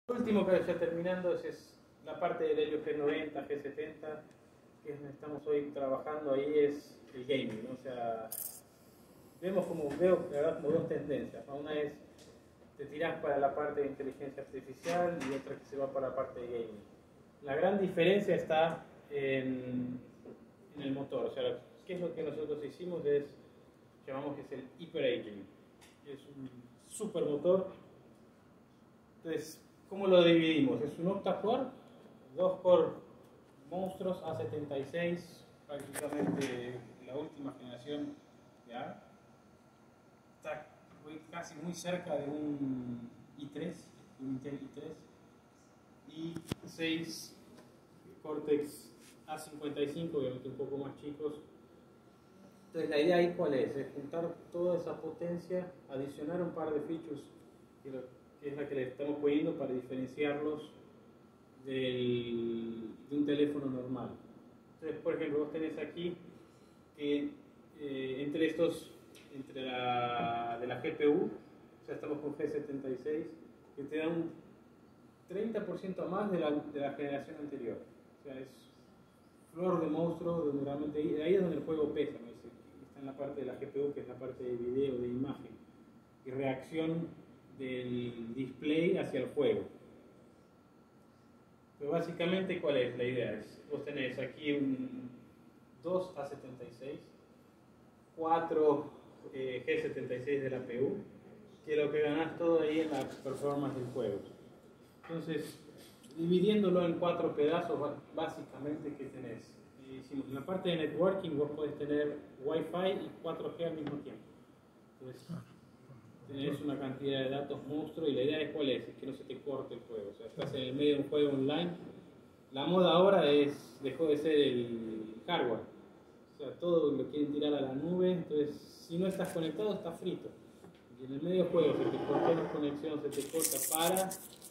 Lo último que ya terminando es la parte del Helio G90, G70, que es donde estamos hoy trabajando. Ahí es el gaming, ¿no? O sea, veo la verdad como dos tendencias, ¿no? Una es te tirás para la parte de inteligencia artificial y otra que se va para la parte de gaming. La gran diferencia está en el motor. O sea, ¿qué es lo que nosotros hicimos? Llamamos que es el hyper-aging. Es un super motor. Entonces, ¿cómo lo dividimos? Es un octa-core, 2-core monstruos A76, prácticamente la última generación de ARM. Está casi muy cerca de un i3, un Intel i3, y 6 Cortex A55, obviamente un poco más chicos. Entonces la idea ahí cuál es juntar toda esa potencia, adicionar un par de features que es la que le estamos poniendo para diferenciarlos de un teléfono normal. Entonces, por ejemplo, vos tenés aquí que entre la de la GPU, o sea, estamos con G76, que te da un 30% más de la generación anterior. O sea, es flor de monstruo, donde realmente ahí es donde el juego pesa, ¿no? Está en la parte de la GPU, que es la parte de video, de imagen, y reacción del display hacia el juego. Pero básicamente, ¿cuál es la idea? Vos tenés aquí un 2 A76, 4 G76 de la PU, que lo que ganás todo ahí en la performance del juego. Entonces, dividiéndolo en 4 pedazos, básicamente, ¿qué tenés? En la parte de networking vos podés tener Wi-Fi y 4G al mismo tiempo. Entonces, tenés una cantidad de datos monstruo y la idea es cuál es que no se te corte el juego. O sea, estás en el medio de un juego online. La moda ahora dejó de ser el hardware. O sea, todo lo quieren tirar a la nube. Entonces, si no estás conectado, estás frito. Y en el medio del juego se te corta la conexión, se te corta,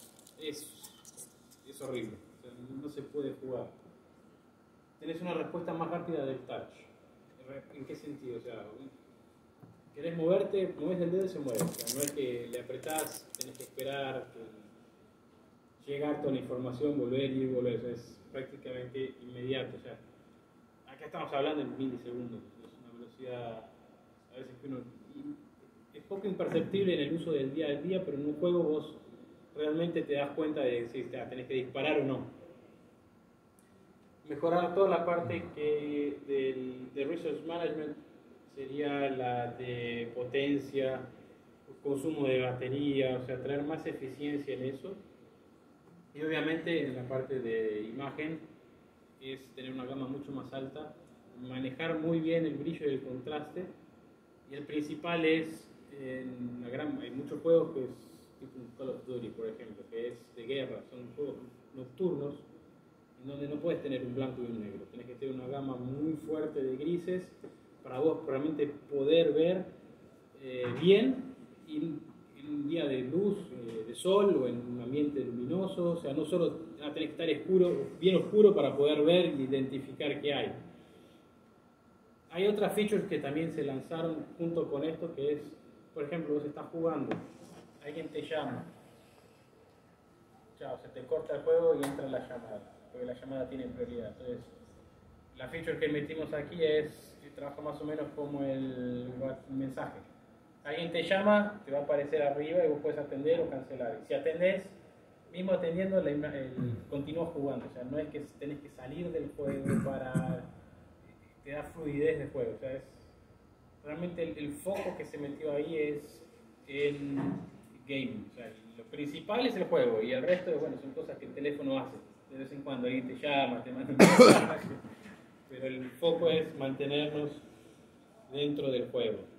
es horrible. O sea, no se puede jugar. Tenés una respuesta más rápida del touch. ¿En qué sentido? O sea, querés moverte, mueves el dedo y se mueve. O sea, no es que le apretás, tenés que esperar, que llegar toda la información, volver y volver. O sea, es prácticamente inmediato. O sea, acá estamos hablando en milisegundos. Es una velocidad, a veces que uno es poco imperceptible en el uso del día a día, pero en un juego vos realmente te das cuenta de si tenés que disparar o no. Mejorar toda la parte de Resource Management sería la de potencia, consumo de batería, o sea, traer más eficiencia en eso. Y obviamente en la parte de imagen es tener una gama mucho más alta, manejar muy bien el brillo y el contraste. Y el principal es, hay muchos juegos que es tipo un Call of Duty, por ejemplo, que es de guerra, son juegos nocturnos, donde no puedes tener un blanco y un negro, tenés que tener una gama muy fuerte de grises para vos realmente poder ver bien en un día de luz, de sol o en un ambiente luminoso. O sea, no solo tenés que estar bien oscuro para poder ver e identificar qué hay. Hay otras features que también se lanzaron junto con esto, que es, por ejemplo, vos estás jugando, alguien te llama, chao, se te corta el juego y entra la llamada, porque la llamada tiene prioridad. Entonces, la feature que metimos aquí trabaja más o menos como el mensaje. Alguien te llama, te va a aparecer arriba y vos puedes atender o cancelar. Y si atendés, mismo atendiendo, continúas jugando. O sea, no es que tenés que salir del juego te da fluidez de juego. O sea, realmente el foco que se metió ahí es en gaming. O sea, lo principal es el juego y el resto, bueno, son cosas que el teléfono hace. De vez en cuando alguien te llama, te manda un mensaje, pero el foco es mantenernos dentro del juego.